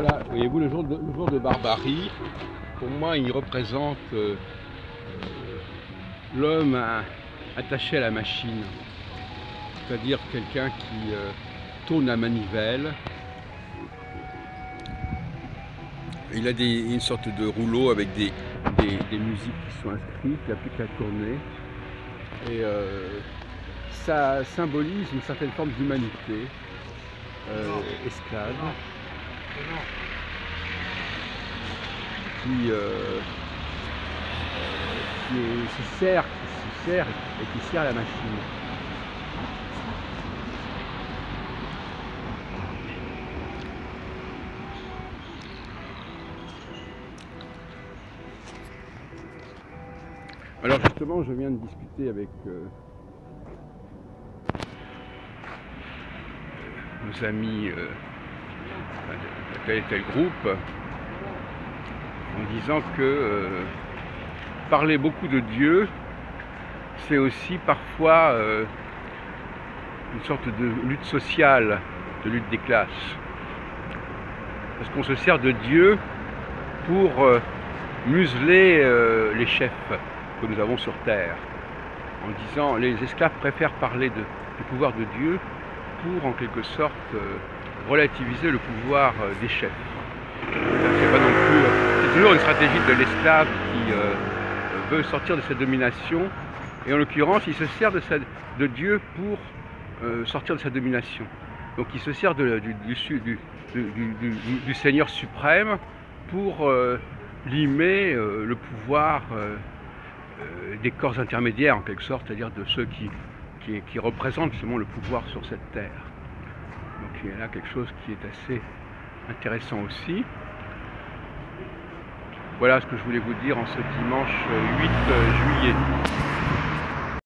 Voilà, voyez-vous, le jour de Barbarie, pour moi, il représente l'homme attaché à la machine, c'est-à-dire quelqu'un qui tourne la manivelle. Il a une sorte de rouleau avec des musiques qui sont inscrites, il n'a plus qu'à tourner. Et ça symbolise une certaine forme d'humanité esclave qui se sert et qui sert la machine. Alors justement, je viens de discuter avec nos amis de tel et tel groupe, en disant que parler beaucoup de Dieu, c'est aussi parfois une sorte de lutte sociale, de lutte des classes. Parce qu'on se sert de Dieu pour museler les chefs que nous avons sur terre, en disant les esclaves préfèrent parler du pouvoir de Dieu pour en quelque sorte relativiser le pouvoir des chefs. C'est pas non plus, c'est toujours une stratégie de l'esclave qui veut sortir de sa domination, et en l'occurrence il se sert de Dieu pour sortir de sa domination. Donc il se sert du Seigneur suprême pour limer le pouvoir des corps intermédiaires en quelque sorte, c'est-à-dire de ceux qui représentent justement le pouvoir sur cette terre. Donc il y a là quelque chose qui est assez intéressant aussi. Voilà ce que je voulais vous dire en ce dimanche 8 juillet.